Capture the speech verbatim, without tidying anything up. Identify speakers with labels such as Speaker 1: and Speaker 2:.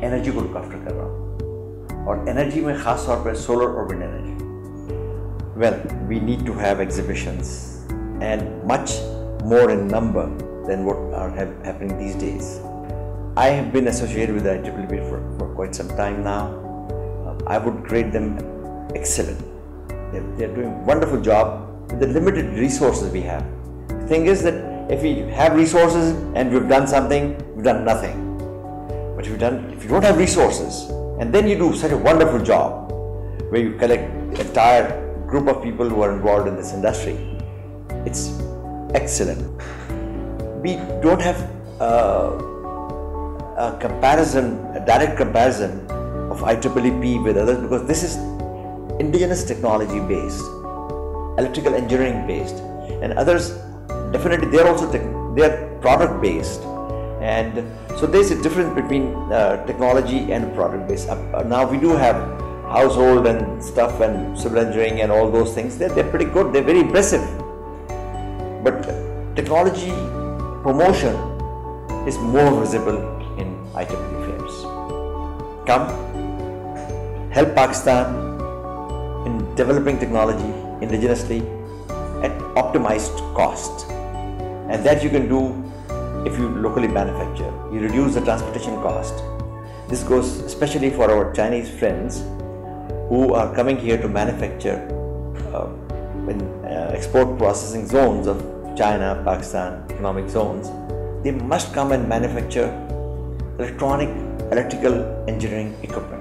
Speaker 1: Energy को look after कर रहा हूँ, और एनर्जी में खास तौर पर सोलर और wind energy. Well, we need to have exhibitions and much more in number than what are happening these days. I have been associated with the I triple E for, for quite some time now. Uh, I would grade them excellent. They're, they're doing a wonderful job with the limited resources we have. The thing is that if we have resources and we've done something, we've done nothing. But if, you've done, if you don't have resources and then you do such a wonderful job where you collect an entire group of people who are involved in this industry, it's excellent. We don't have uh, a comparison, a direct comparison of I triple E P with others, because this is indigenous technology based, electrical engineering based, and others definitely they are also they are product based, and so there's a difference between uh, technology and product based. Uh, now we do have household and stuff and civil engineering and all those things. They're, they're pretty good. They're very impressive. But technology promotion is more visible in I triple E fairs. Come, help Pakistan in developing technology indigenously at optimized cost. And that you can do if you locally manufacture. You reduce the transportation cost. This goes especially for our Chinese friends who are coming here to manufacture uh, in uh, export processing zones of China, Pakistan, economic zones. They must come and manufacture electronic, electrical engineering equipment.